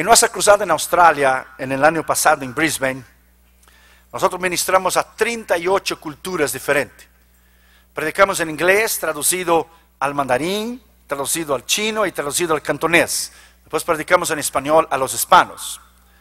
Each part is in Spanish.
En nuestra cruzada en Australia, en el año pasado en Brisbane, nosotros ministramos a 38 culturas diferentes. Predicamos en inglés, traducido al mandarín, traducido al chino y traducido al cantonés. Después predicamos en español a los hispanos.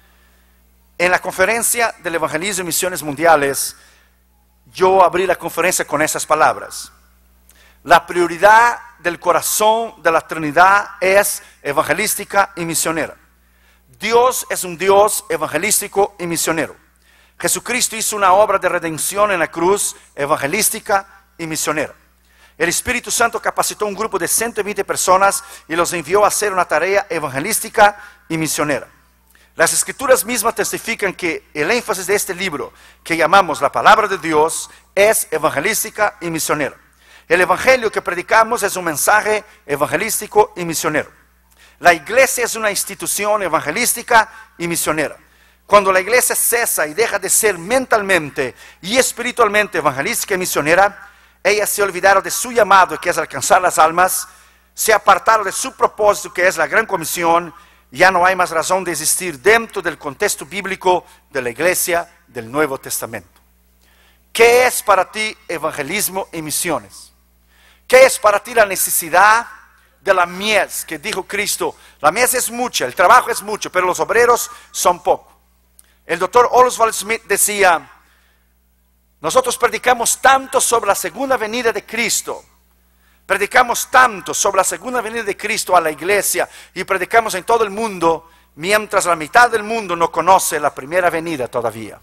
En la conferencia del Evangelismo y Misiones Mundiales, yo abrí la conferencia con esas palabras. La prioridad del corazón de la Trinidad es evangelística y misionera. Dios es un Dios evangelístico y misionero. Jesucristo hizo una obra de redención en la cruz, evangelística y misionera. El Espíritu Santo capacitó un grupo de 120 personas y los envió a hacer una tarea evangelística y misionera. Las Escrituras mismas testifican que el énfasis de este libro, que llamamos la Palabra de Dios, es evangelística y misionera. El Evangelio que predicamos es un mensaje evangelístico y misionero. La iglesia es una institución evangelística y misionera. Cuando la iglesia cesa y deja de ser mentalmente y espiritualmente evangelística y misionera, ella se olvidaron de su llamado, que es alcanzar las almas, se apartaron de su propósito, que es la gran comisión. Ya no hay más razón de existir dentro del contexto bíblico de la iglesia del Nuevo Testamento. ¿Qué es para ti evangelismo y misiones? ¿Qué es para ti la necesidad de la mies que dijo Cristo? La mies es mucha, el trabajo es mucho, pero los obreros son pocos. El doctor Oswald Smith decía, nosotros predicamos tanto sobre la segunda venida de Cristo, predicamos tanto sobre la segunda venida de Cristo a la iglesia y predicamos en todo el mundo, mientras la mitad del mundo no conoce la primera venida todavía.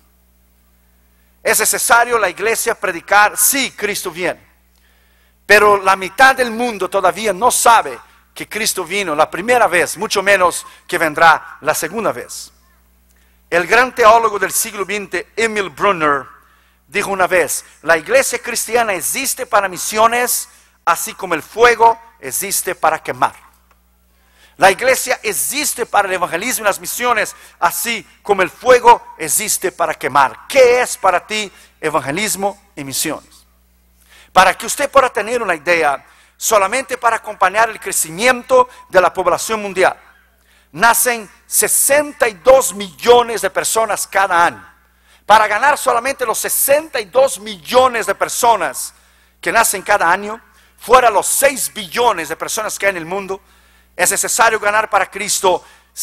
Es necesario la iglesia predicar, sí, Cristo viene, pero la mitad del mundo todavía no sabe que Cristo vino la primera vez, mucho menos que vendrá la segunda vez. El gran teólogo del siglo XX, Emil Brunner, dijo una vez, la iglesia cristiana existe para misiones, así como el fuego existe para quemar. La iglesia existe para el evangelismo y las misiones, así como el fuego existe para quemar. ¿Qué es para ti evangelismo y misiones? Para que usted pueda tener una idea, solamente para acompañar el crecimiento de la población mundial, nacen 62 millones de personas cada año. Para ganar solamente los 62 millones de personas que nacen cada año, fuera los 6 billones de personas que hay en el mundo, es necesario ganar para Cristo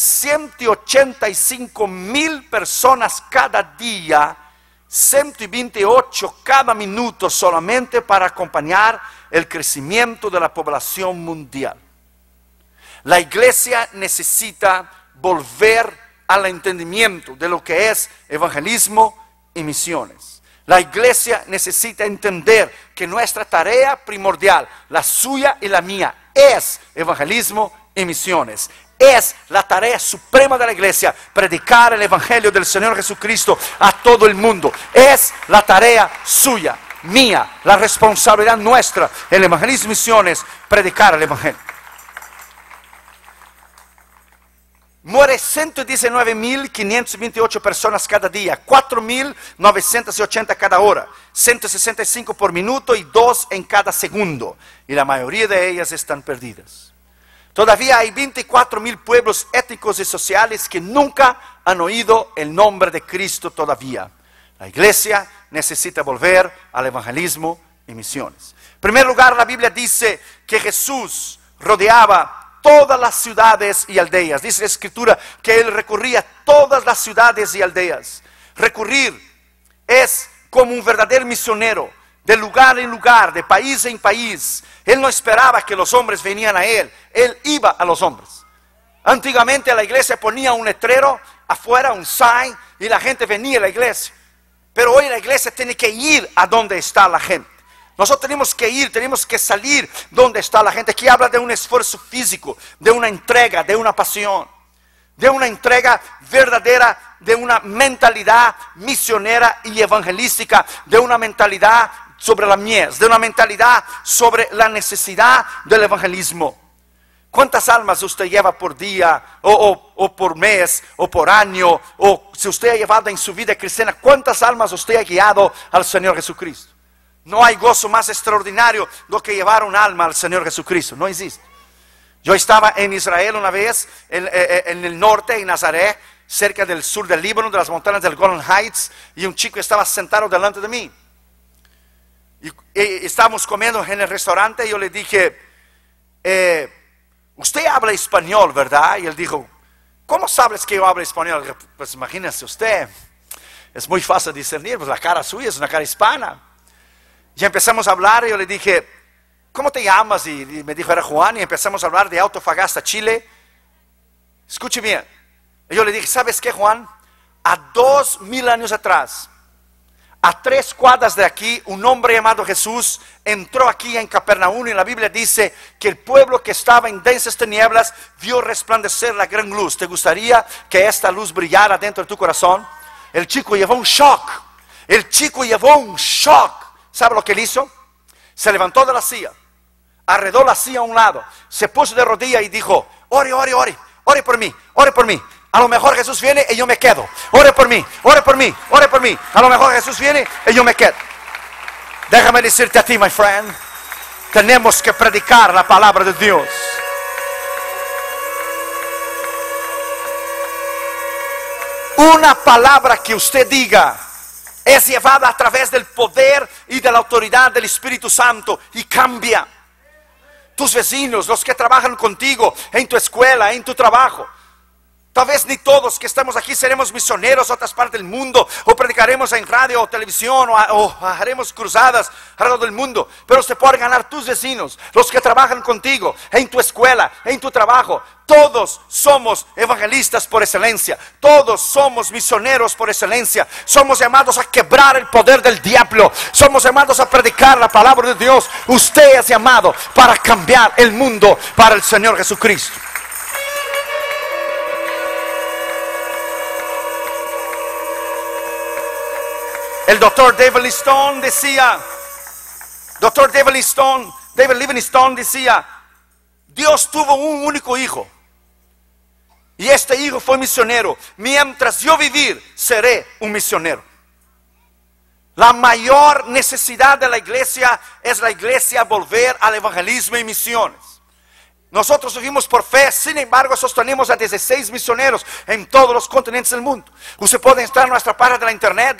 185,000 personas cada día, 128 cada minuto, solamente para acompañar el crecimiento de la población mundial. La iglesia necesita volver al entendimiento de lo que es evangelismo y misiones. La iglesia necesita entender que nuestra tarea primordial, la suya y la mía, es evangelismo y misiones. Es la tarea suprema de la iglesia, predicar el evangelio del Señor Jesucristo a todo el mundo. Es la tarea suya, mía, la responsabilidad nuestra, el evangelismo y misiones, predicar el evangelio. Muere 119.528 personas cada día, 4.980 cada hora, 165 por minuto y 2 en cada segundo. Y la mayoría de ellas están perdidas. Todavía hay 24,000 pueblos étnicos y sociales que nunca han oído el nombre de Cristo todavía. La iglesia necesita volver al evangelismo y misiones. En primer lugar, la Biblia dice que Jesús rodeaba todas las ciudades y aldeas. Dice la Escritura que Él recorría todas las ciudades y aldeas. Recurrir es como un verdadero misionero, de lugar en lugar, de país en país. Él no esperaba que los hombres venían a Él, Él iba a los hombres. Antiguamente la iglesia ponía un letrero afuera, un sign, y la gente venía a la iglesia. Pero hoy la iglesia tiene que ir a donde está la gente. Nosotros tenemos que ir, tenemos que salir donde está la gente. Aquí habla de un esfuerzo físico, de una entrega, de una pasión, de una entrega verdadera, de una mentalidad misionera y evangelística, de una mentalidad sobre la mies, de una mentalidad sobre la necesidad del evangelismo. ¿Cuántas almas usted lleva por día, o por mes, o por año, o si usted ha llevado en su vida cristiana, cuántas almas usted ha guiado al Señor Jesucristo? No hay gozo más extraordinario do que llevar un alma al Señor Jesucristo, no existe. Yo estaba en Israel una vez, en el norte, en Nazaret, cerca del sur del Líbano, de las montañas del Golden Heights, y un chico estaba sentado delante de mí. Y estábamos comiendo en el restaurante y yo le dije, usted habla español, ¿verdad? Y él dijo, ¿cómo sabes que yo hablo español? Dije, pues imagínese usted, es muy fácil discernir, pues la cara suya es una cara hispana. Y empezamos a hablar y yo le dije, ¿cómo te llamas? Y me dijo, era Juan, y empezamos a hablar de Antofagasta, Chile. Escuche bien. Y yo le dije, ¿sabes qué, Juan? A 2000 años atrás, a 3 cuadras de aquí, un hombre llamado Jesús entró aquí en Capernaum, y la Biblia dice que el pueblo que estaba en densas tinieblas vio resplandecer la gran luz. ¿Te gustaría que esta luz brillara dentro de tu corazón? El chico llevó un shock. El chico llevó un shock. ¿Sabe lo que él hizo? Se levantó de la silla, arredó la silla a un lado, se puso de rodillas y dijo, ore, ore, ore, ore por mí, ore por mí. A lo mejor Jesús viene y yo me quedo. Ore por mí, ore por mí, ore por mí. A lo mejor Jesús viene y yo me quedo. Déjame decirte a ti, my friend, tenemos que predicar la palabra de Dios. Una palabra que usted diga es llevada a través del poder y de la autoridad del Espíritu Santo y cambia. Tus vecinos, los que trabajan contigo en tu escuela, en tu trabajo. Tal vez ni todos que estamos aquí seremos misioneros a otras partes del mundo, o predicaremos en radio o televisión, o haremos cruzadas alrededor del mundo. Pero se pueden ganar tus vecinos, los que trabajan contigo, en tu escuela, en tu trabajo. Todos somos evangelistas por excelencia. Todos somos misioneros por excelencia. Somos llamados a quebrar el poder del diablo. Somos llamados a predicar la palabra de Dios. Usted es llamado para cambiar el mundo para el Señor Jesucristo. El doctor David Livingstone decía, Dios tuvo un único hijo, y este hijo fue misionero. Mientras yo vivir, seré un misionero. La mayor necesidad de la iglesia es la iglesia volver al evangelismo y misiones. Nosotros vivimos por fe, sin embargo sostenemos a 16 misioneros en todos los continentes del mundo. Usted puede entrar a nuestra página de la internet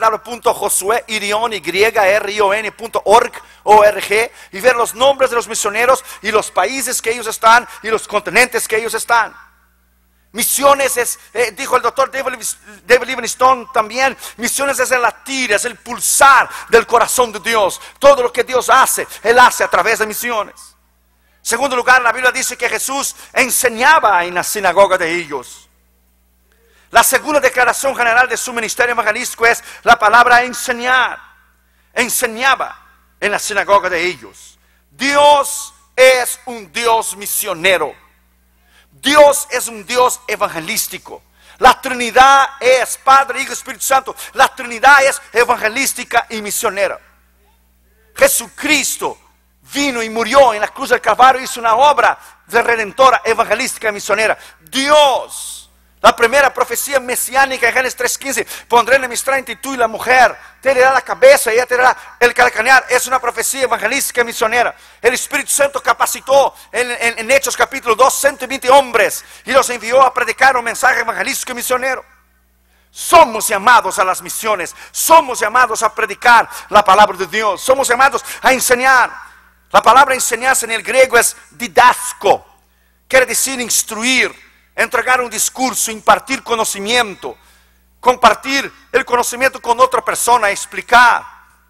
www.josueirion.org y ver los nombres de los misioneros y los países que ellos están y los continentes que ellos están. Misiones es, dijo el doctor David Livingstone también, misiones es el latir, es el pulsar del corazón de Dios. Todo lo que Dios hace, Él hace a través de misiones. Segundo lugar, la Biblia dice que Jesús enseñaba en la sinagoga de ellos. La segunda declaración general de su ministerio evangelístico es la palabra enseñar. Enseñaba en la sinagoga de ellos. Dios es un Dios misionero. Dios es un Dios evangelístico. La Trinidad es Padre, Hijo y Espíritu Santo. La Trinidad es evangelística y misionera. Jesucristo vino y murió en la cruz del Calvario, hizo una obra de redentora, evangelística y misionera. Dios, la primera profecía mesiánica en Génesis 3:15, pondré enemistad entre tú y la mujer, te herirá la cabeza y ella te herirá el calcañar. Es una profecía evangelística y misionera. El Espíritu Santo capacitó en Hechos capítulo 2 120 hombres y los envió a predicar un mensaje evangelístico y misionero. Somos llamados a las misiones, somos llamados a predicar la palabra de Dios, somos llamados a enseñar. La palabra enseñanza en el griego es didasco, quiere decir instruir, entregar un discurso, impartir conocimiento, compartir el conocimiento con otra persona, explicar.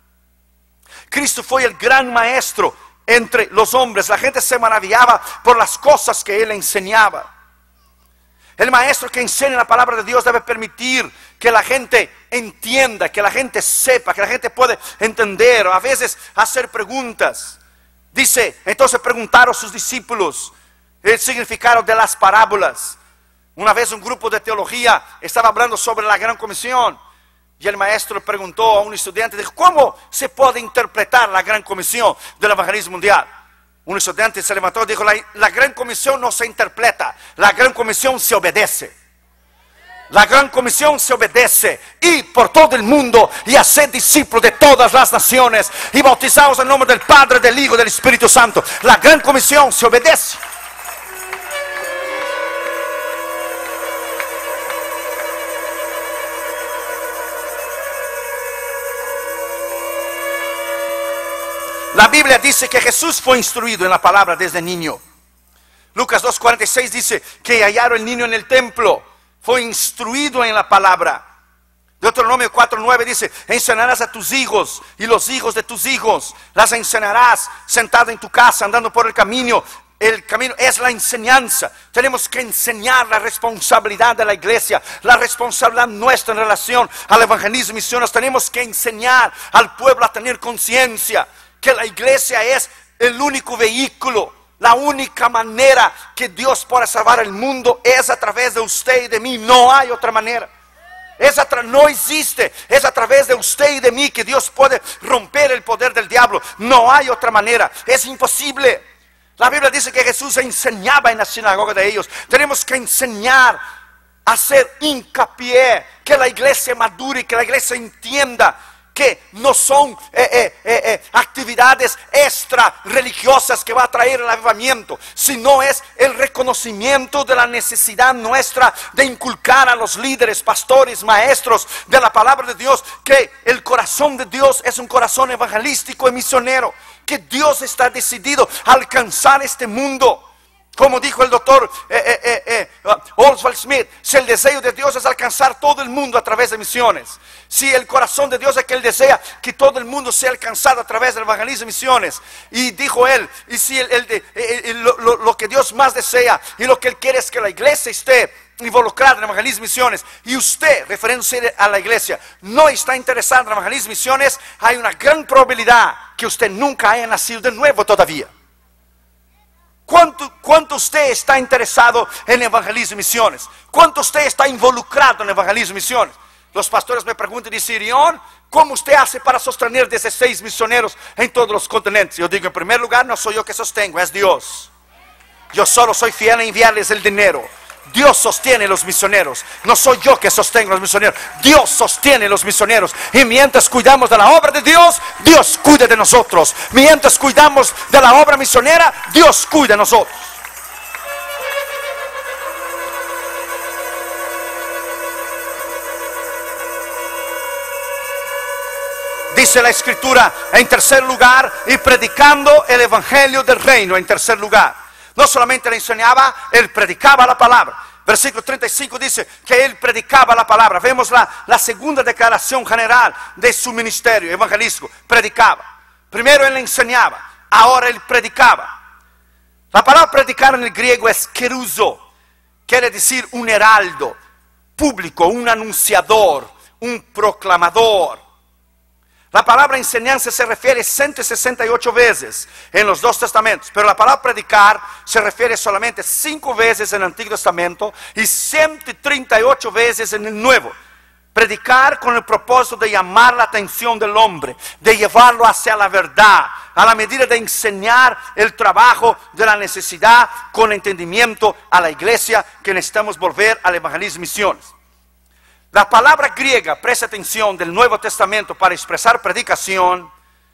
Cristo fue el gran maestro entre los hombres. La gente se maravillaba por las cosas que Él enseñaba. El maestro que enseña la palabra de Dios debe permitir que la gente entienda, que la gente sepa, que la gente pueda entender, o a veces hacer preguntas. Dice, entonces preguntaron a sus discípulos el significado de las parábolas. Una vez un grupo de teología estaba hablando sobre la gran comisión, y el maestro preguntó a un estudiante, dijo, ¿cómo se puede interpretar la gran comisión del evangelismo mundial? Un estudiante se levantó y dijo, la gran comisión no se interpreta, la gran comisión se obedece. La gran comisión se obedece. Y por todo el mundo y hacer discípulos de todas las naciones y bautizados en el nombre del Padre, del Hijo y del Espíritu Santo. La gran comisión se obedece. La Biblia dice que Jesús fue instruido en la palabra desde niño. Lucas 2:46 dice que hallaron el niño en el templo. Fue instruido en la palabra. Deuteronomio 4:9 dice: enseñarás a tus hijos y los hijos de tus hijos. Las enseñarás sentado en tu casa, andando por el camino. El camino es la enseñanza. Tenemos que enseñar la responsabilidad de la iglesia, la responsabilidad nuestra en relación al evangelismo y misiones. Tenemos que enseñar al pueblo a tener conciencia que la iglesia es el único vehículo, la única manera que Dios puede salvar el mundo es a través de usted y de mí. No hay otra manera. No existe. Es a través de usted y de mí que Dios puede romper el poder del diablo. No hay otra manera. Es imposible. La Biblia dice que Jesús enseñaba en la sinagoga de ellos. Tenemos que enseñar, hacer hincapié, que la iglesia madure, que la iglesia entienda que no son actividades extra religiosas que va a traer el avivamiento, sino es el reconocimiento de la necesidad nuestra de inculcar a los líderes, pastores, maestros de la palabra de Dios, que el corazón de Dios es un corazón evangelístico y misionero, que Dios está decidido a alcanzar este mundo. Como dijo el doctor Oswald Smith, si el deseo de Dios es alcanzar todo el mundo a través de misiones, si el corazón de Dios es que Él desea que todo el mundo sea alcanzado a través del evangelismo y misiones, y dijo él, y si lo que Dios más desea y lo que Él quiere es que la iglesia esté involucrada en evangelismo y misiones, y usted, referencia a la iglesia, no está interesado en evangelismo y misiones, hay una gran probabilidad que usted nunca haya nacido de nuevo todavía. ¿Cuánto usted está interesado en evangelismo y misiones? ¿Cuánto usted está involucrado en evangelismo y misiones? Los pastores me preguntan y dicen: Irión, ¿cómo usted hace para sostener 16 misioneros en todos los continentes? Yo digo: en primer lugar, no soy yo que sostengo, es Dios. Yo solo soy fiel en enviarles el dinero. Dios sostiene los misioneros. No soy yo que sostengo los misioneros. Dios sostiene los misioneros. Y mientras cuidamos de la obra de Dios, Dios cuida de nosotros. Mientras cuidamos de la obra misionera, Dios cuida de nosotros. Dice la escritura en tercer lugar: y predicando el evangelio del reino. En tercer lugar, no solamente le enseñaba, Él predicaba la palabra. Versículo 35 dice que Él predicaba la palabra. Vemos la segunda declaración general de su ministerio evangelístico. Predicaba. Primero Él enseñaba, ahora Él predicaba. La palabra predicar en el griego es keruzo. Quiere decir un heraldo público, un anunciador, un proclamador. La palabra enseñanza se refiere 168 veces en los dos testamentos, pero la palabra predicar se refiere solamente 5 veces en el Antiguo Testamento y 138 veces en el Nuevo. Predicar con el propósito de llamar la atención del hombre, de llevarlo hacia la verdad, a la medida de enseñar el trabajo de la necesidad con entendimiento a la iglesia, que necesitamos volver al evangelismo y misiones. La palabra griega, presta atención, del Nuevo Testamento para expresar predicación,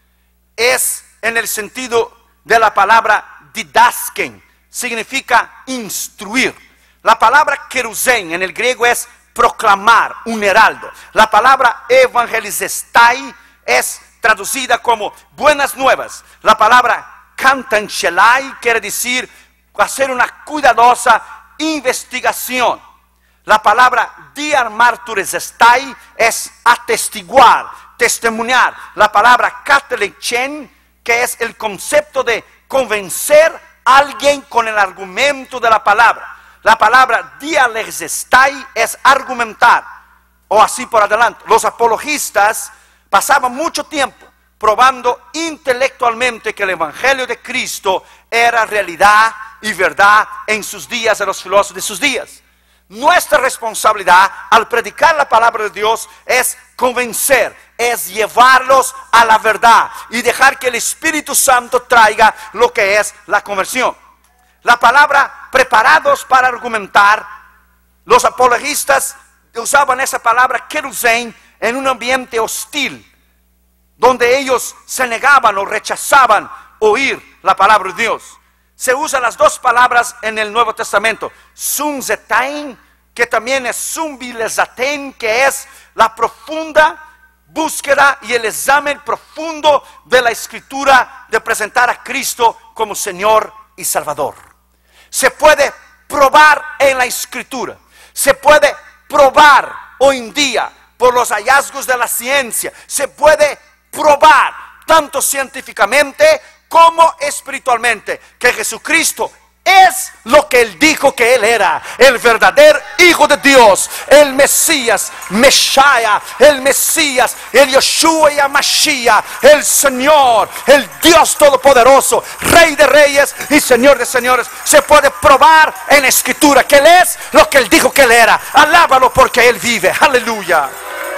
es en el sentido de la palabra didasken, significa instruir. La palabra kerusen en el griego es proclamar, un heraldo. La palabra evangelizestai es traducida como buenas nuevas. La palabra kantanchelai quiere decir hacer una cuidadosa investigación. La palabra diarmarturesestai es atestiguar, testimoniar. La palabra katelechen, que es el concepto de convencer a alguien con el argumento de la palabra. La palabra dialexestai es argumentar, o así por adelante. Los apologistas pasaban mucho tiempo probando intelectualmente que el evangelio de Cristo era realidad y verdad en sus días, de los filósofos de sus días. Nuestra responsabilidad al predicar la palabra de Dios es convencer, es llevarlos a la verdad y dejar que el Espíritu Santo traiga lo que es la conversión. La palabra preparados para argumentar, los apologistas usaban esa palabra kerusen en un ambiente hostil, donde ellos se negaban o rechazaban oír la palabra de Dios. Se usan las dos palabras en el Nuevo Testamento, sunzetain, que también es sumbilezaten, que es la profunda búsqueda y el examen profundo de la Escritura, de presentar a Cristo como Señor y Salvador. Se puede probar en la Escritura, se puede probar hoy en día por los hallazgos de la ciencia, se puede probar tanto científicamente como espiritualmente que Jesucristo es lo que Él dijo que Él era: el verdadero Hijo de Dios, el Mesías, Meshaya, el Mesías, el Yeshua y Mashiach, el Señor, el Dios Todopoderoso, Rey de Reyes y Señor de Señores. Se puede probar en la Escritura que Él es lo que Él dijo que Él era. Alábalo porque Él vive. Aleluya.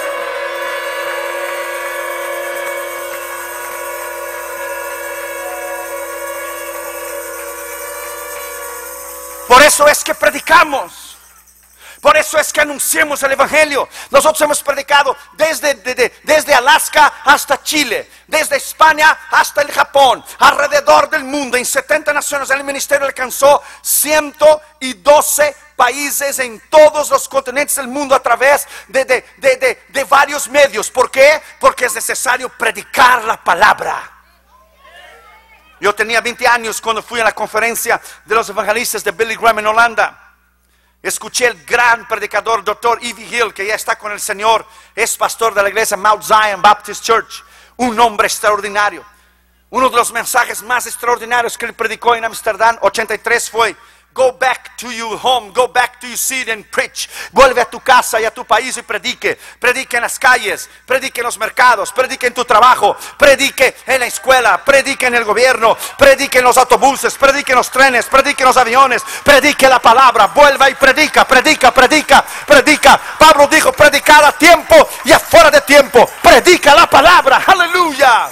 Por eso es que predicamos. Por eso es que anunciamos el Evangelio. Nosotros hemos predicado desde Alaska hasta Chile, desde España hasta el Japón, alrededor del mundo, en 70 naciones. El ministerio alcanzó 112 países en todos los continentes del mundo a través de varios medios. ¿Por qué? Porque es necesario predicar la palabra. Yo tenía 20 años cuando fui a la conferencia de los evangelistas de Billy Graham en Holanda. Escuché el gran predicador, Dr. E.V. Hill, que ya está con el Señor. Es pastor de la iglesia Mount Zion Baptist Church. Un hombre extraordinario. Uno de los mensajes más extraordinarios que él predicó en Amsterdam 83 fue: go back to your home, go back to your city and preach. Vuelve a tu casa y a tu país y predique. Predique en las calles, predique en los mercados, predique en tu trabajo, predique en la escuela, predique en el gobierno, predique en los autobuses, predique en los trenes, predique en los aviones, predique la palabra. Vuelva y predica, predica, predica, predica. Pablo dijo: predicar a tiempo y afuera de tiempo. Predica la palabra. Aleluya.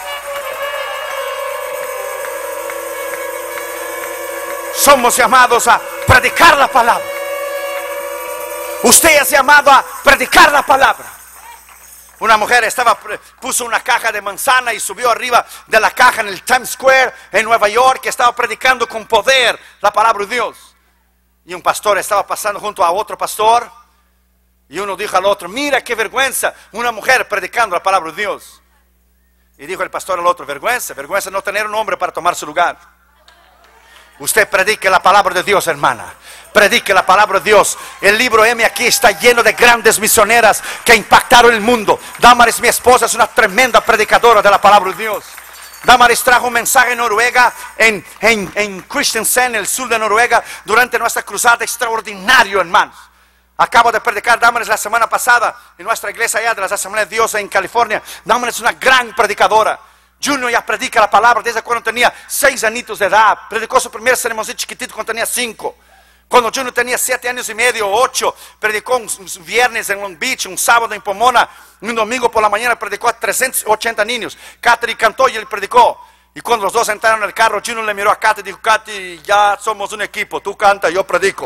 Somos llamados a predicar la palabra. Usted es llamado a predicar la palabra. Una mujer puso una caja de manzana y subió arriba de la caja en el Times Square en Nueva York, que estaba predicando con poder la palabra de Dios. Y un pastor estaba pasando junto a otro pastor, y uno dijo al otro: mira qué vergüenza, una mujer predicando la palabra de Dios. Y dijo el pastor al otro: vergüenza no tener un hombre para tomar su lugar. Usted predique la palabra de Dios, hermana. Predique la palabra de Dios. El libro M aquí está lleno de grandes misioneras que impactaron el mundo. Damaris, mi esposa, es una tremenda predicadora de la palabra de Dios. Damaris trajo un mensaje en Noruega, en Kristiansand, el sur de Noruega, durante nuestra cruzada. Extraordinario, hermanos. Acabo de predicar Damaris la semana pasada en nuestra iglesia allá de las Asambleas de Dios en California. Damaris es una gran predicadora. Junior ya predica la palabra desde cuando tenía 6 añitos de edad. Predicó su primera sermoncito chiquitito cuando tenía 5. Cuando Junior tenía 7 años y medio, 8, predicó un viernes en Long Beach, un sábado en Pomona, un domingo por la mañana predicó a 380 niños. Catherine cantó y él predicó. Y cuando los dos entraron en el carro, Junior le miró a Catherine y dijo: Cathy, ya somos un equipo, tú canta, yo predico.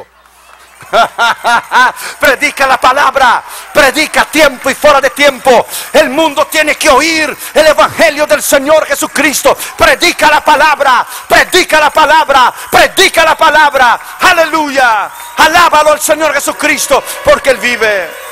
Predica la palabra, predica a tiempo y fuera de tiempo. El mundo tiene que oír el evangelio del Señor Jesucristo. Predica la palabra, predica la palabra, predica la palabra. Aleluya. Alábalo al Señor Jesucristo porque Él vive.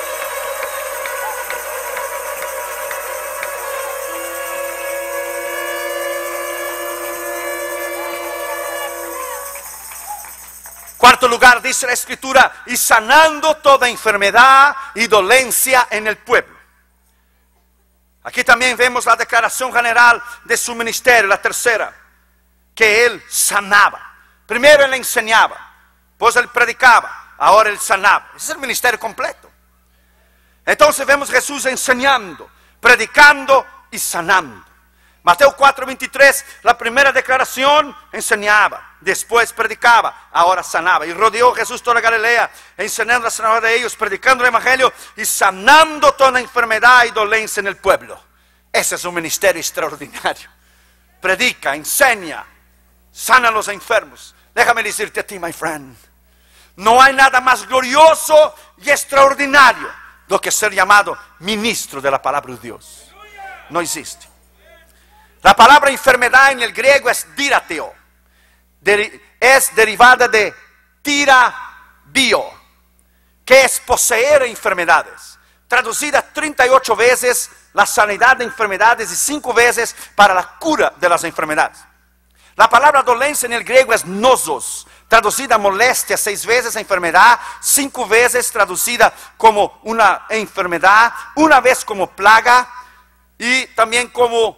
Cuarto lugar, dice la Escritura: y sanando toda enfermedad y dolencia en el pueblo. Aquí también vemos la declaración general de su ministerio, la tercera, que Él sanaba. Primero Él enseñaba, pues Él predicaba, ahora Él sanaba. Ese es el ministerio completo. Entonces vemos a Jesús enseñando, predicando y sanando. Mateo 4:23, la primera declaración: enseñaba, después predicaba, ahora sanaba. Y rodeó Jesús toda Galilea, enseñando la sanidad de ellos, predicando el evangelio y sanando toda enfermedad y dolencia en el pueblo. Ese es un ministerio extraordinario. Predica, enseña, sana a los enfermos. Déjame decirte a ti, my friend, no hay nada más glorioso y extraordinario do que ser llamado ministro de la palabra de Dios. No existe. La palabra enfermedad en el griego es dirateo. Es derivada de tirabio, que es poseer enfermedades. traducida 38 veces la sanidad de enfermedades y 5 veces para la cura de las enfermedades. La palabra dolencia en el griego es nosos, traducida molestia 6 veces, enfermedad 5 veces, traducida como una enfermedad, una vez como plaga y también como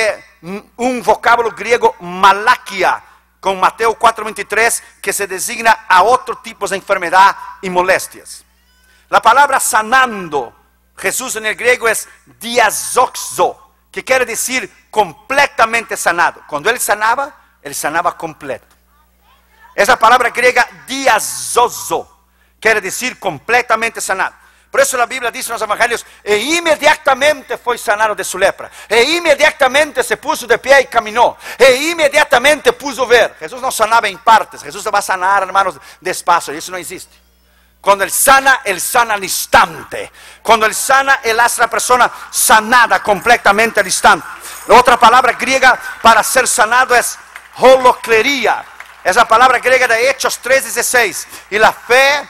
un vocablo griego malaquia, con Mateo 4:23, que se designa a otro tipo de enfermedad y molestias. La palabra sanando, Jesús en el griego es diazoxo, que quiere decir completamente sanado. Cuando Él sanaba completo. Esa palabra griega diazozo, quiere decir completamente sanado. Por eso la Biblia dice en los evangelios, e inmediatamente fue sanado de su lepra, e inmediatamente se puso de pie y caminó, e inmediatamente pudo ver. Jesús no sanaba en partes, Jesús se va a sanar, hermanos, despacio, y eso no existe. Cuando Él sana al instante. Cuando Él sana, Él hace a la persona sanada completamente al instante. La otra palabra griega para ser sanado es holoclería. Es la palabra griega de Hechos 3:16. Y la fe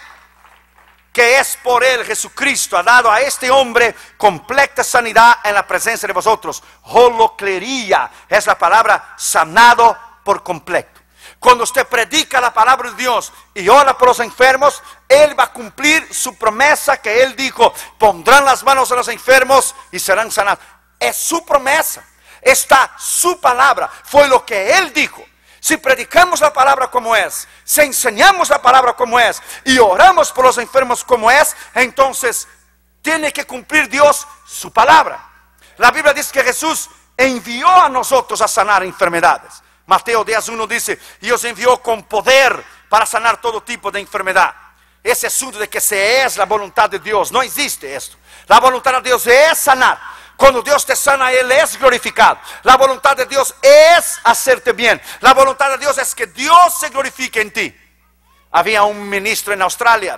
que es por Él, Jesucristo, ha dado a este hombre completa sanidad en la presencia de vosotros. Holoclería es la palabra sanado por completo. Cuando usted predica la palabra de Dios y ora por los enfermos, Él va a cumplir su promesa que Él dijo, pondrán las manos en los enfermos y serán sanados. Es su promesa, está su palabra, fue lo que Él dijo. Si predicamos la palabra como es, si enseñamos la palabra como es y oramos por los enfermos como es, entonces tiene que cumplir Dios su palabra. La Biblia dice que Jesús envió a nosotros a sanar enfermedades. Mateo 10:1 dice, y os envió con poder para sanar todo tipo de enfermedad. Ese asunto de que se es la voluntad de Dios, no existe esto. La voluntad de Dios es sanar. Cuando Dios te sana, Él es glorificado. La voluntad de Dios es hacerte bien. La voluntad de Dios es que Dios se glorifique en ti. Había un ministro en Australia,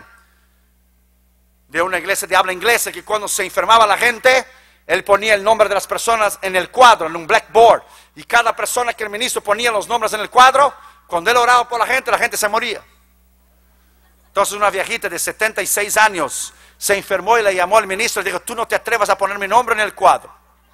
de una iglesia de habla inglesa, que cuando se enfermaba la gente, él ponía el nombre de las personas en el cuadro, en un blackboard. Y cada persona que el ministro ponía los nombres en el cuadro, cuando él oraba por la gente se moría. Entonces una viejita de 76 años se enfermó y le llamó al ministro y dijo, tú no te atrevas a poner mi nombre en el cuadro.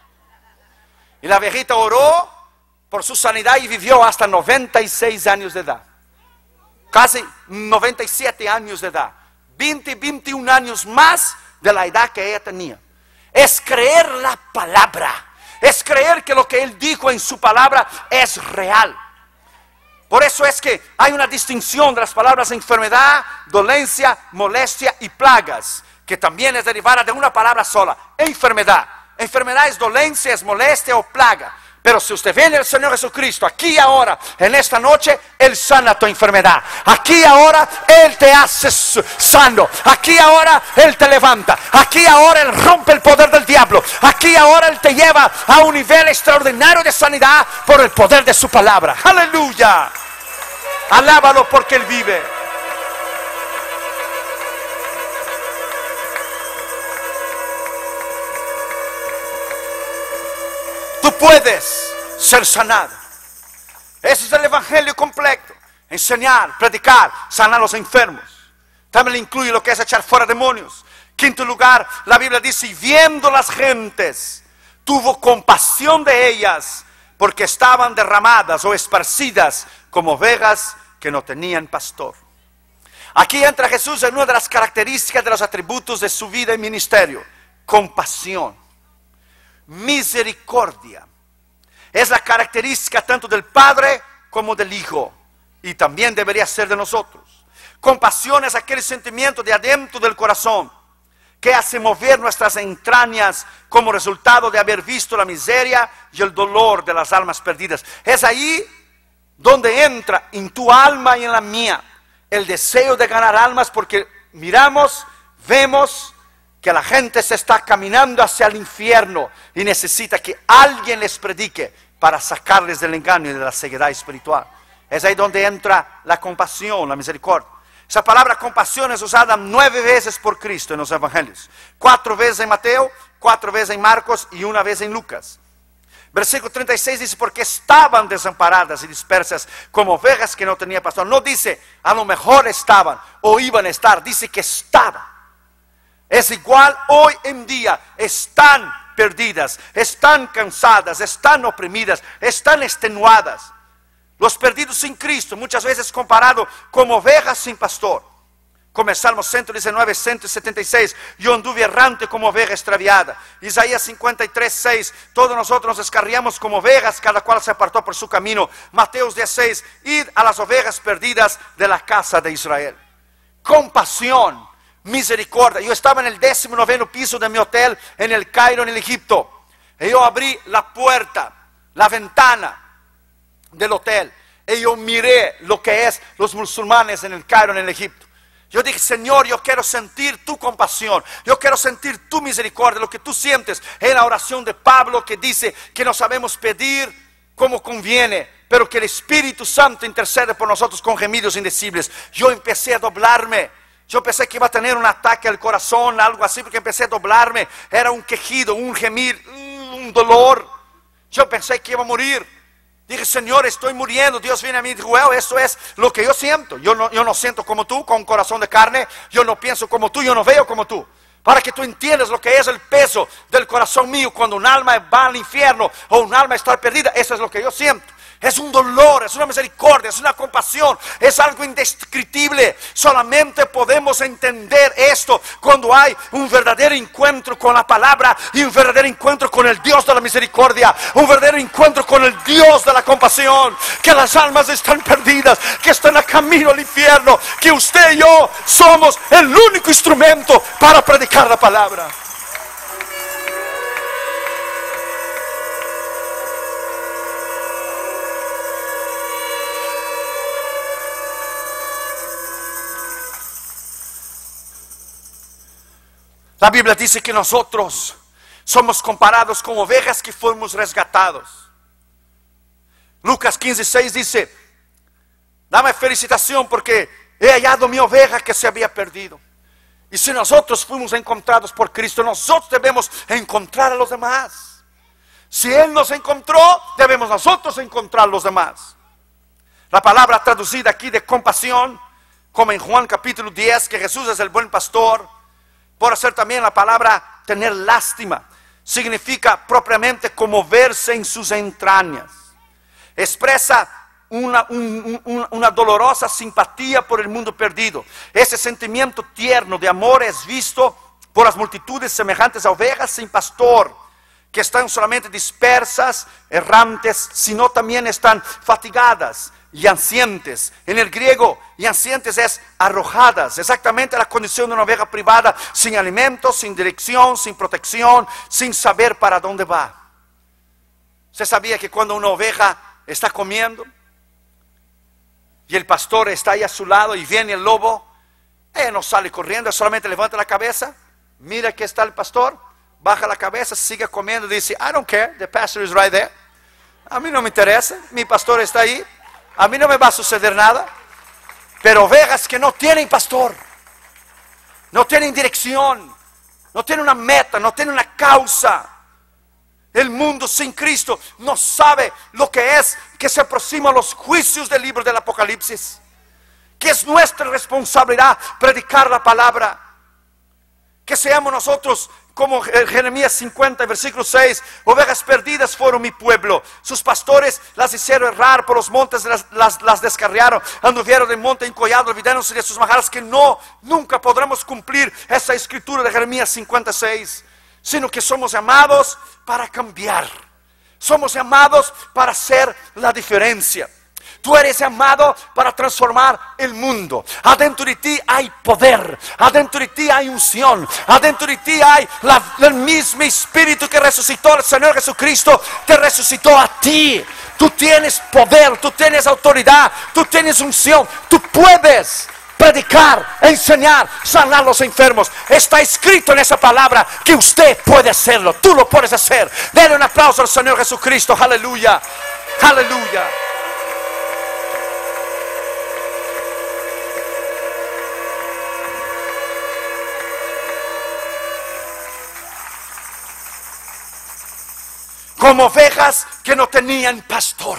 Y la viejita oró por su sanidad y vivió hasta 96 años de edad. Casi 97 años de edad. 21 años más de la edad que ella tenía. Es creer la palabra. Es creer que lo que Él dijo en su palabra es real. Por eso es que hay una distinción de las palabras enfermedad, dolencia, molestia y plagas, que también es derivada de una palabra sola, enfermedad. Enfermedad es dolencia, es molestia o plaga. Pero si usted viene al Señor Jesucristo, aquí y ahora, en esta noche, Él sana tu enfermedad. Aquí y ahora, Él te hace sano. Aquí y ahora, Él te levanta. Aquí y ahora, Él rompe el poder del diablo. Aquí y ahora, Él te lleva a un nivel extraordinario de sanidad por el poder de su palabra. ¡Aleluya! Alábalo porque Él vive. Tú puedes ser sanado. Ese es el evangelio completo. Enseñar, predicar, sanar a los enfermos. También le incluye lo que es echar fuera demonios. Quinto lugar, la Biblia dice, y viendo las gentes, tuvo compasión de ellas, porque estaban derramadas o esparcidas como ovejas que no tenían pastor. Aquí entra Jesús en una de las características de los atributos de su vida y ministerio. Compasión. Misericordia. Es la característica tanto del Padre como del Hijo. Y también debería ser de nosotros. Compasión es aquel sentimiento de adentro del corazón que hace mover nuestras entrañas como resultado de haber visto la miseria y el dolor de las almas perdidas. Es ahí donde entra en tu alma y en la mía el deseo de ganar almas, porque miramos, vemos que la gente se está caminando hacia el infierno y necesita que alguien les predique para sacarles del engaño y de la ceguedad espiritual. Es ahí donde entra la compasión, la misericordia. Esa palabra compasión es usada 9 veces por Cristo en los evangelios. 4 veces en Mateo, 4 veces en Marcos y 1 vez en Lucas. Versículo 36 dice, porque estaban desamparadas y dispersas como ovejas que no tenían pastor. No dice, a lo mejor estaban o iban a estar, dice que estaban. es igual hoy en día. Están perdidas, están cansadas, están oprimidas, están extenuadas. Los perdidos sin Cristo, muchas veces comparado como ovejas sin pastor. Como el Salmo 119, 176, yo anduve errante como oveja extraviada. Isaías 53, 6, todos nosotros nos descarriamos como ovejas, cada cual se apartó por su camino. Mateos 16, id a las ovejas perdidas de la casa de Israel. Compasión, misericordia. Yo estaba en el 19º piso de mi hotel en el Cairo, en el Egipto. Y yo abrí la puerta, la ventana del hotel. Y yo miré lo que es los musulmanes en el Cairo, en el Egipto. Yo dije, Señor, yo quiero sentir tu compasión, yo quiero sentir tu misericordia, lo que tú sientes en la oración de Pablo, que dice que no sabemos pedir como conviene, pero que el Espíritu Santo intercede por nosotros con gemidos indecibles. Yo empecé a doblarme, yo pensé que iba a tener un ataque al corazón, algo así, porque empecé a doblarme. Era un quejido, un gemir, un dolor. Yo pensé que iba a morir. Dije, Señor, estoy muriendo. Dios viene a mí y dijo, well, eso es lo que yo siento. Yo no siento como tú, con un corazón de carne. Yo no pienso como tú, yo no veo como tú. Para que tú entiendas lo que es el peso del corazón mío cuando un alma va al infierno o un alma está perdida. Eso es lo que yo siento. Es un dolor, es una misericordia, es una compasión, es algo indescriptible. Solamente podemos entender esto cuando hay un verdadero encuentro con la palabra y un verdadero encuentro con el Dios de la misericordia, un verdadero encuentro con el Dios de la compasión. Que las almas están perdidas, que están a camino al infierno, que usted y yo somos el único instrumento para predicar la palabra. La Biblia dice que nosotros somos comparados con ovejas que fuimos resgatados. Lucas 15:6 dice, dame felicitación porque he hallado mi oveja que se había perdido. Y si nosotros fuimos encontrados por Cristo, nosotros debemos encontrar a los demás. Si Él nos encontró, debemos nosotros encontrar a los demás. La palabra traducida aquí de compasión, como en Juan capítulo 10, que Jesús es el buen pastor, por ser también la palabra tener lástima, significa propiamente conmoverse en sus entrañas. Expresa una dolorosa simpatía por el mundo perdido. Ese sentimiento tierno de amor es visto por las multitudes semejantes a ovejas sin pastor, que están solamente dispersas, errantes, sino también están fatigadas, yancientes. En el griego, yancientes es arrojadas, exactamente la condición de una oveja privada, sin alimento, sin dirección, sin protección, sin saber para dónde va. ¿Usted sabía que cuando una oveja está comiendo y el pastor está ahí a su lado y viene el lobo, ella no sale corriendo, solamente levanta la cabeza, mira que está el pastor, baja la cabeza, sigue comiendo y dice, I don't care, the pastor is right there. A mí no me interesa, mi pastor está ahí, a mí no me va a suceder nada. Pero ovejas que no tienen pastor, no tienen dirección, no tienen una meta, no tienen una causa. El mundo sin Cristo no sabe lo que es que se aproximan los juicios del libro del Apocalipsis, que es nuestra responsabilidad predicar la palabra. Que seamos nosotros como Jeremías 50, versículo 6, ovejas perdidas fueron mi pueblo, sus pastores las hicieron errar por los montes, las descarriaron, anduvieron de monte en collado, olvidándose de sus majaras, que nunca podremos cumplir esa escritura de Jeremías 56, sino que somos llamados para cambiar, somos llamados para hacer la diferencia. Tú eres llamado para transformar el mundo. Adentro de ti hay poder, adentro de ti hay unción, adentro de ti hay el mismo Espíritu que resucitó al Señor Jesucristo, te resucitó a ti. Tú tienes poder, tú tienes autoridad, tú tienes unción, tú puedes predicar, enseñar, sanar a los enfermos. Está escrito en esa palabra que usted puede hacerlo, tú lo puedes hacer. Denle un aplauso al Señor Jesucristo, aleluya, aleluya. Como ovejas que no tenían pastor.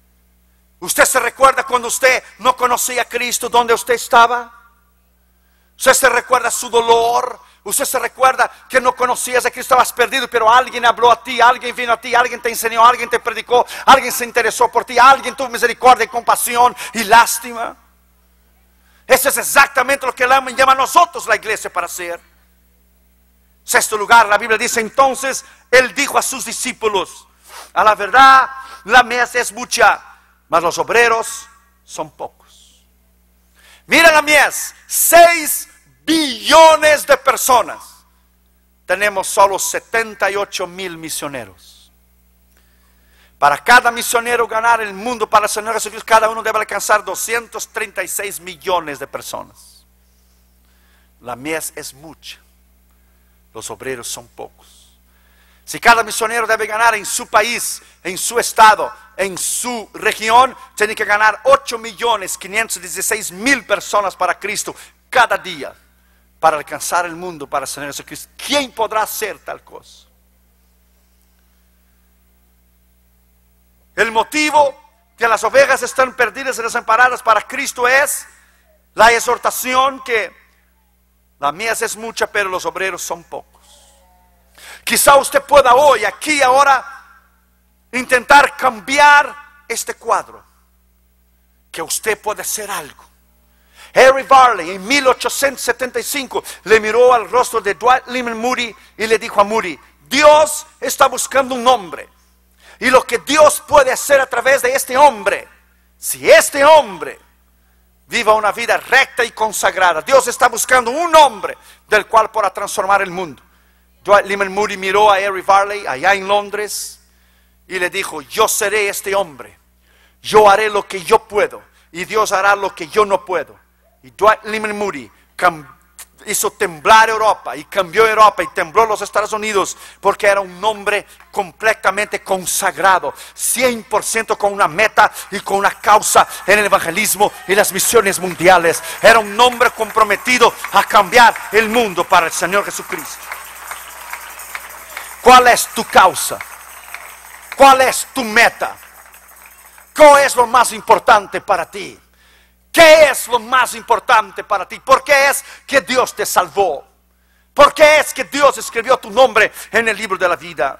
¿Usted se recuerda cuando usted no conocía a Cristo, dónde usted estaba? Usted se recuerda su dolor. Usted se recuerda que no conocías a Cristo, estabas perdido, pero alguien habló a ti, alguien vino a ti, alguien te enseñó, alguien te predicó, alguien se interesó por ti, alguien tuvo misericordia y compasión y lástima. Eso es exactamente lo que llama a nosotros la iglesia para hacer. Sexto lugar, la Biblia dice entonces, Él dijo a sus discípulos: a la verdad, la mies es mucha, mas los obreros son pocos. Mira la mies, 6 billones de personas. Tenemos solo 78,000 misioneros. Para cada misionero ganar el mundo para el Señor Jesucristo, cada uno debe alcanzar 236 millones de personas. La mies es mucha, los obreros son pocos. Si cada misionero debe ganar en su país, en su estado, en su región, tiene que ganar 8,516,000 personas para Cristo cada día, para alcanzar el mundo para el Señor Jesucristo. ¿Quién podrá hacer tal cosa? El motivo que las ovejas están perdidas y desamparadas para Cristo es la exhortación que la mies es mucha, pero los obreros son pocos. Quizá usted pueda hoy, aquí, ahora, intentar cambiar este cuadro. Que usted puede hacer algo. Harry Varley en 1875 le miró al rostro de Dwight Lyman Moody y le dijo a Moody: Dios está buscando un hombre. Y lo que Dios puede hacer a través de este hombre, si este hombre viva una vida recta y consagrada, Dios está buscando un hombre del cual podrá transformar el mundo. Dwight Lyman Moody miró a Harry Varley allá en Londres y le dijo: yo seré este hombre, yo haré lo que yo puedo y Dios hará lo que yo no puedo. Y Dwight Lyman Moody hizo temblar Europa y cambió Europa y tembló los Estados Unidos, porque era un hombre completamente consagrado, 100% con una meta y con una causa en el evangelismo y las misiones mundiales. Era un hombre comprometido a cambiar el mundo para el Señor Jesucristo. ¿Cuál es tu causa? ¿Cuál es tu meta? ¿Qué es lo más importante para ti? ¿Qué es lo más importante para ti? ¿Por qué es que Dios te salvó? ¿Por qué es que Dios escribió tu nombre en el libro de la vida?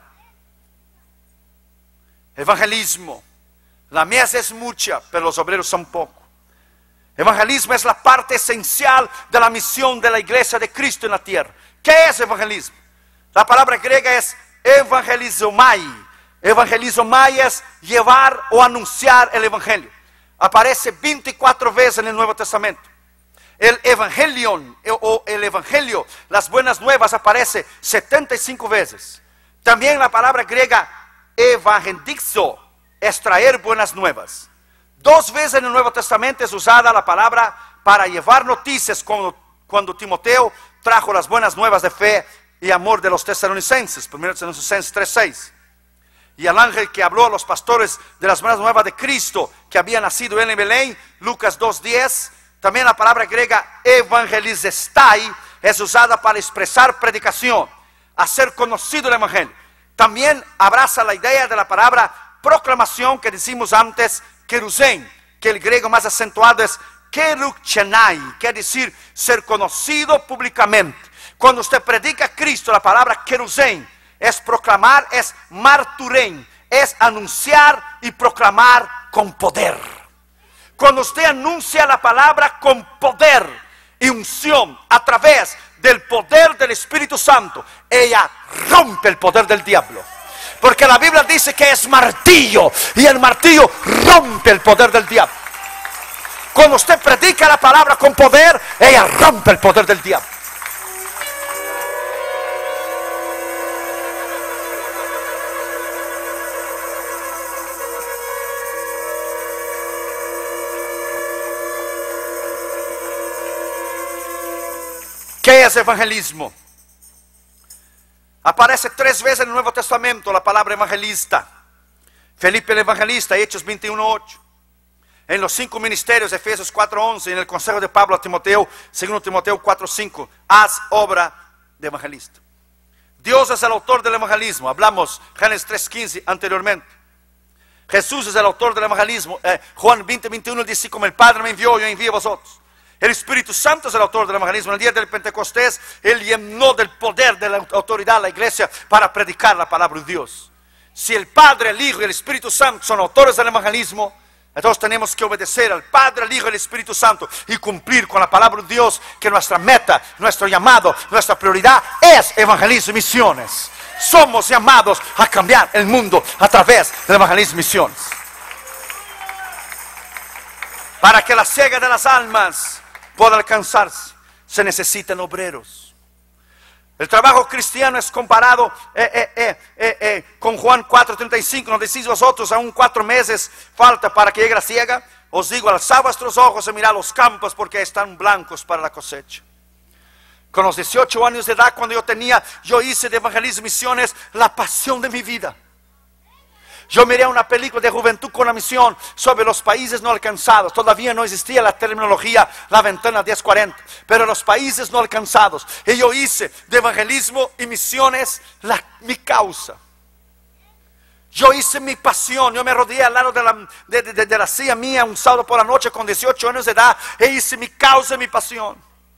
Evangelismo. La mies es mucha, pero los obreros son pocos. Evangelismo es la parte esencial de la misión de la iglesia de Cristo en la tierra. ¿Qué es evangelismo? La palabra griega es evangelizomai. Evangelizomai es llevar o anunciar el evangelio. Aparece 24 veces en el Nuevo Testamento. El evangelion o el evangelio, las buenas nuevas, aparece 75 veces. También la palabra griega evangelixo es traer buenas nuevas. 2 veces en el Nuevo Testamento es usada la palabra para llevar noticias, cuando Timoteo trajo las buenas nuevas de fe y amor de los tesalonicenses, 1 Tesalonicenses 3:6. Y el ángel que habló a los pastores de las buenas nuevas de Cristo, que había nacido en Belén, Lucas 2:10. También la palabra griega evangelizestai es usada para expresar predicación, hacer conocido el evangelio. También abraza la idea de la palabra proclamación que decimos antes, kerusen, que el griego más acentuado es kerukchenai, quiere decir ser conocido públicamente. Cuando usted predica a Cristo, la palabra kerusen es proclamar, es marturen, es anunciar y proclamar con poder. Cuando usted anuncia la palabra con poder y unción a través del poder del Espíritu Santo, ella rompe el poder del diablo. Porque la Biblia dice que es martillo, y el martillo rompe el poder del diablo. Cuando usted predica la palabra con poder, ella rompe el poder del diablo. ¿Qué es evangelismo? Aparece 3 veces en el Nuevo Testamento la palabra evangelista. Felipe el evangelista, Hechos 21:8. En los 5 ministerios, Efesios 4:11. En el consejo de Pablo a Timoteo, 2 Timoteo 4:5. Haz obra de evangelista. Dios es el autor del evangelismo. Hablamos Génesis 3:15 anteriormente. Jesús es el autor del evangelismo. Juan 20:21 dice: como el Padre me envió, yo envío a vosotros. El Espíritu Santo es el autor del evangelismo. En el día del Pentecostés, Él llenó del poder de la autoridad a la iglesia para predicar la palabra de Dios. Si el Padre, el Hijo y el Espíritu Santo son autores del evangelismo, entonces tenemos que obedecer al Padre, al Hijo y al Espíritu Santo y cumplir con la palabra de Dios, que nuestra meta, nuestro llamado, nuestra prioridad es evangelismo y misiones. Somos llamados a cambiar el mundo a través del evangelismo y misiones. Para que la siega de las almas pueda alcanzarse, se necesitan obreros. El trabajo cristiano es comparado con Juan 4:35. Nos decís vosotros, aún 4 meses falta para que llegue la siega. Os digo, alzad vuestros ojos y mirad los campos, porque están blancos para la cosecha. Con los 18 años de edad, cuando yo hice de evangelismo y misiones la pasión de mi vida. Yo miré una película de juventud con la misión sobre los países no alcanzados. Todavía no existía la terminología, la ventana 1040. Pero los países no alcanzados. Y yo hice de evangelismo y misiones mi causa. Yo hice mi pasión. Yo me rodeé al lado de la silla mía un sábado por la noche con 18 años de edad. E hice mi causa y mi pasión.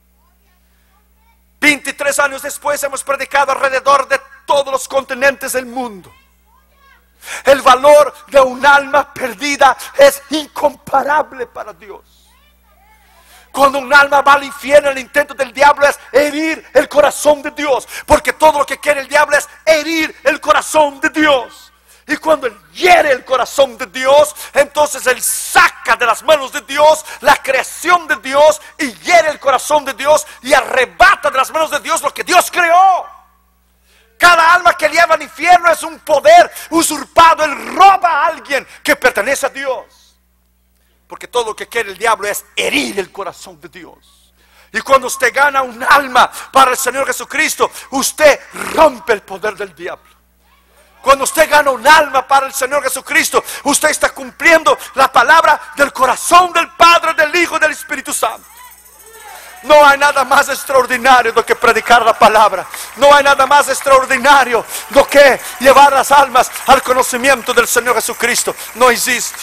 23 años después hemos predicado alrededor de todos los continentes del mundo. El valor de un alma perdida es incomparable para Dios. Cuando un alma va al infierno, el intento del diablo es herir el corazón de Dios. Porque todo lo que quiere el diablo es herir el corazón de Dios. Y cuando él hiere el corazón de Dios, entonces él saca de las manos de Dios la creación de Dios y hiere el corazón de Dios y arrebata de las manos de Dios lo que Dios creó. Cada alma que lleva al infierno es un poder usurpado. Él roba a alguien que pertenece a Dios. Porque todo lo que quiere el diablo es herir el corazón de Dios. Y cuando usted gana un alma para el Señor Jesucristo, usted rompe el poder del diablo. Cuando usted gana un alma para el Señor Jesucristo, usted está cumpliendo la palabra del corazón del Padre, del Hijo y del Espíritu Santo. No hay nada más extraordinario do que predicar la palabra. No hay nada más extraordinario do que llevar las almas al conocimiento del Señor Jesucristo. No existe.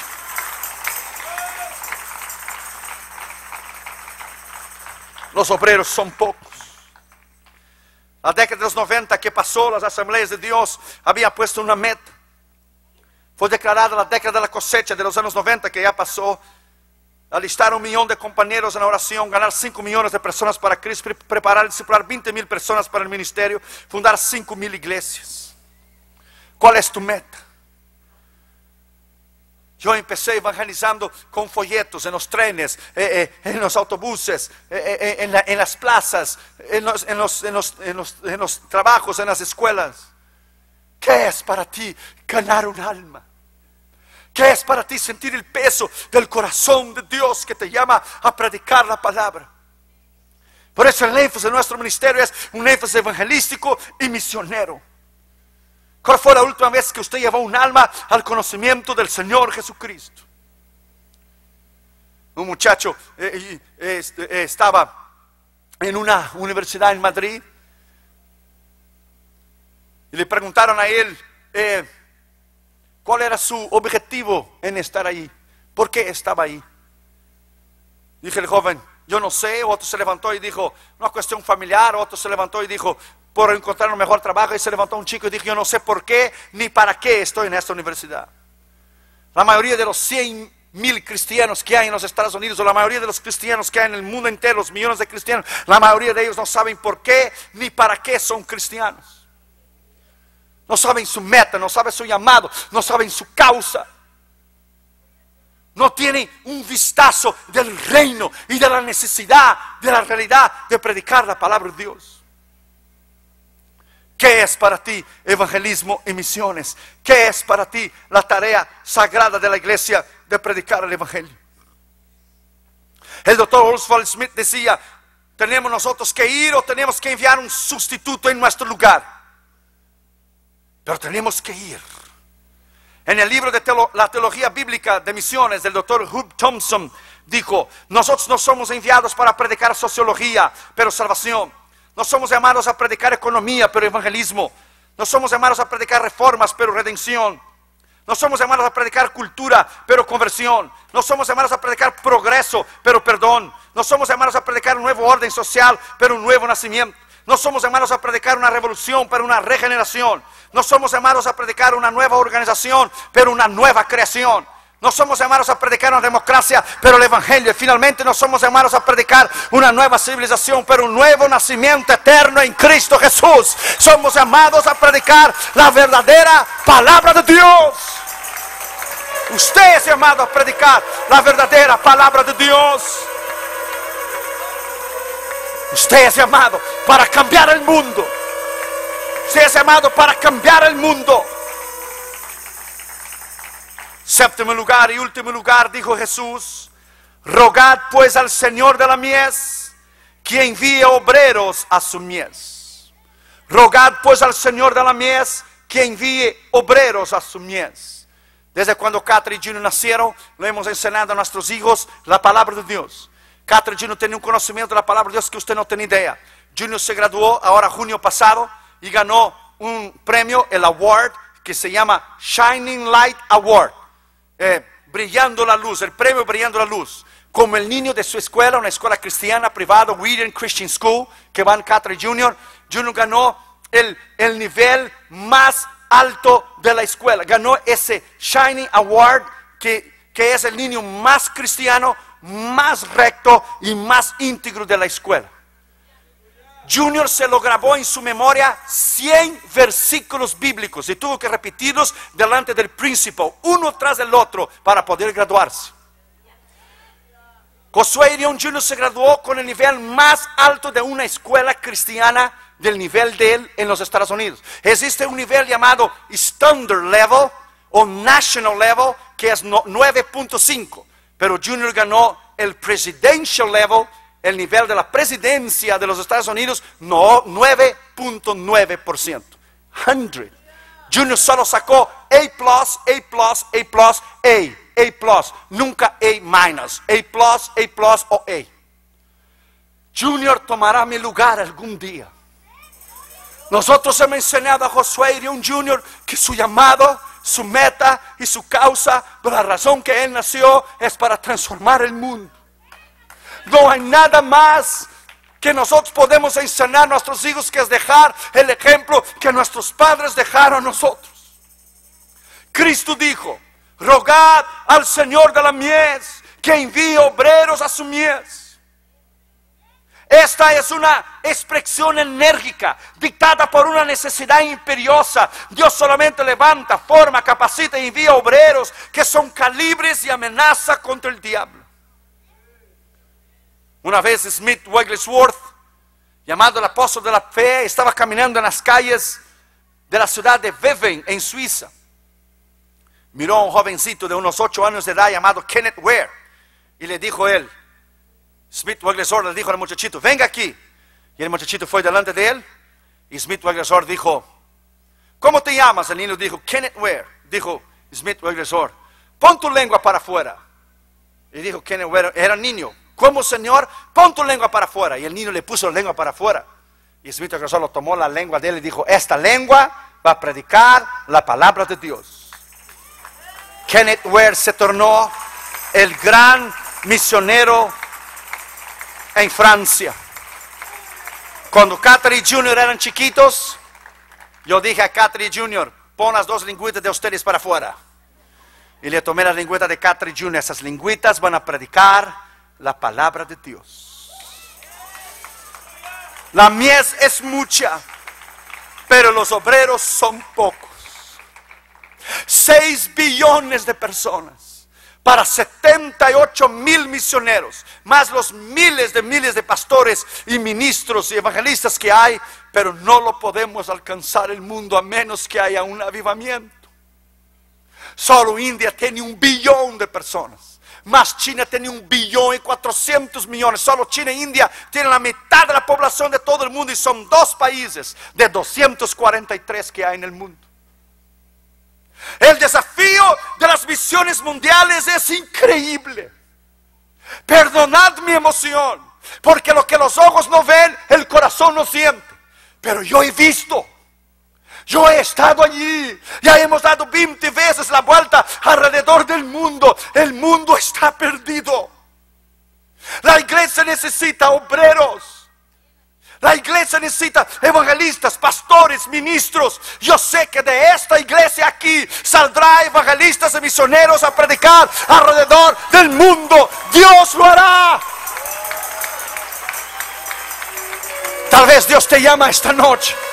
Los obreros son pocos. La década de los 90 que pasó, las asambleas de Dios habían puesto una meta. Fue declarada la década de la cosecha de los años 90 que ya pasó. Alistar 1 millón de compañeros en la oración, ganar 5 millones de personas para Cristo, preparar y discipular 20,000 personas para el ministerio, fundar 5,000 iglesias. ¿Cuál es tu meta? Yo empecé evangelizando con folletos en los trenes, en los autobuses, en las plazas, en los trabajos, en las escuelas. ¿Qué es para ti ganar un alma? ¿Qué es para ti sentir el peso del corazón de Dios que te llama a predicar la palabra? Por eso el énfasis de nuestro ministerio es un énfasis evangelístico y misionero. ¿Cuál fue la última vez que usted llevó un alma al conocimiento del Señor Jesucristo? Un muchacho estaba en una universidad en Madrid y le preguntaron a él ¿cuál era su objetivo en estar ahí? ¿Por qué estaba ahí? Dije el joven, yo no sé. Otro se levantó y dijo, una cuestión familiar. Otro se levantó y dijo, por encontrar un mejor trabajo. Y se levantó un chico y dijo, yo no sé por qué ni para qué estoy en esta universidad. La mayoría de los 100,000 cristianos que hay en los Estados Unidos, o la mayoría de los cristianos que hay en el mundo entero, los millones de cristianos, la mayoría de ellos no saben por qué ni para qué son cristianos. No saben su meta, no saben su llamado, no saben su causa. No tienen un vistazo del reino y de la necesidad, de la realidad de predicar la palabra de Dios. ¿Qué es para ti evangelismo y misiones? ¿Qué es para ti la tarea sagrada de la iglesia de predicar el evangelio? El doctor Oswald Smith decía, ¿tenemos nosotros que ir o tenemos que enviar un sustituto en nuestro lugar? Pero tenemos que ir. En el libro de la teología bíblica de misiones del doctor Hub Thompson dijo, nosotros no somos enviados para predicar sociología, pero salvación. No somos llamados a predicar economía, pero evangelismo. No somos llamados a predicar reformas, pero redención. No somos llamados a predicar cultura, pero conversión. No somos llamados a predicar progreso, pero perdón. No somos llamados a predicar un nuevo orden social, pero un nuevo nacimiento. No somos llamados a predicar una revolución, pero una regeneración. No somos llamados a predicar una nueva organización, pero una nueva creación. No somos llamados a predicar una democracia, pero el evangelio. Y finalmente no somos llamados a predicar una nueva civilización, pero un nuevo nacimiento eterno en Cristo Jesús. Somos llamados a predicar la verdadera palabra de Dios. Usted es llamado a predicar la verdadera palabra de Dios. Usted es llamado para cambiar el mundo. Usted es llamado para cambiar el mundo. Séptimo lugar y último lugar, dijo Jesús: rogad pues al Señor de la mies que envíe obreros a su mies. Rogad pues al Señor de la mies que envíe obreros a su mies. Desde cuando Catherine y Junior nacieron, le hemos enseñado a nuestros hijos la palabra de Dios. Catherine y Junior tienen un conocimiento de la palabra de Dios que usted no tiene idea. Junior se graduó ahora junio pasado y ganó un premio, el award que se llama Shining Light Award. Brillando la luz, el premio Brillando la Luz. Como el niño de su escuela, una escuela cristiana privada, William Christian School, que va en Catherine Junior. Junior ganó el nivel más alto de la escuela. Ganó ese Shining Award, que es el niño más cristiano, más recto y más íntegro de la escuela. Junior se lo grabó en su memoria 100 versículos bíblicos y tuvo que repetirlos delante del principal, uno tras el otro, para poder graduarse. Josué Irion Jr. se graduó con el nivel más alto de una escuela cristiana del nivel de él en los Estados Unidos. Existe un nivel llamado Standard Level o National Level, que es 9.5, pero Junior ganó el Presidential Level, el nivel de la presidencia de los Estados Unidos, 9.9%. 100. Junior solo sacó A+, nunca A-, A+, o A. Junior tomará mi lugar algún día. Nosotros hemos enseñado a Josué Irion Jr. que su llamado, su meta y su causa, por la razón que él nació, es para transformar el mundo. No hay nada más que nosotros podemos enseñar a nuestros hijos que es dejar el ejemplo que nuestros padres dejaron a nosotros. Cristo dijo: rogad al Señor de la mies que envíe obreros a su mies. Esta es una expresión enérgica, dictada por una necesidad imperiosa. Dios solamente levanta, forma, capacita y envía obreros que son calibres y amenaza contra el diablo. Una vez Smith Wigglesworth, llamado el apóstol de la fe, estaba caminando en las calles de la ciudad de Wevin, en Suiza. Miró a un jovencito de unos 8 años de edad llamado Kenneth Ware, y le dijo él, Smith Wigglesworth le dijo al muchachito: venga aquí. Y el muchachito fue delante de él, y Smith Wigglesworth dijo: ¿cómo te llamas? El niño dijo: Kenneth Ware. Dijo Smith Wigglesworth: pon tu lengua para afuera. Y dijo Kenneth Ware, era niño: ¿cómo, señor? Pon tu lengua para afuera. Y el niño le puso la lengua para afuera. Y Smith Wigglesworth tomó la lengua de él y dijo: esta lengua va a predicar la palabra de Dios. Kenneth Ware se tornó el gran misionero en Francia. Cuando Catherine Jr. eran chiquitos, yo dije a Catherine Jr., pon las 2 lingüitas de ustedes para afuera. Y le tomé las lingüitas de Catherine Jr. Esas lingüitas van a predicar la palabra de Dios. La mies es mucha, pero los obreros son pocos. 6 billones de personas para 78,000 misioneros, más los miles de pastores y ministros y evangelistas que hay, pero no lo podemos alcanzar el mundo a menos que haya un avivamiento. Solo India tiene 1 billón de personas, más China tiene 1,4 billones. Solo China e India tienen la mitad de la población de todo el mundo y son 2 países de 243 que hay en el mundo. El desafío de las misiones mundiales es increíble. Perdonad mi emoción, porque lo que los ojos no ven, el corazón no siente. Pero yo he visto Yo he estado allí. Ya hemos dado 20 veces la vuelta alrededor del mundo. El mundo está perdido. La iglesia necesita obreros. La iglesia necesita evangelistas, pastores, ministros. Yo sé que de esta iglesia aquí saldrá evangelistas y misioneros a predicar alrededor del mundo. Dios lo hará. Tal vez Dios te llama esta noche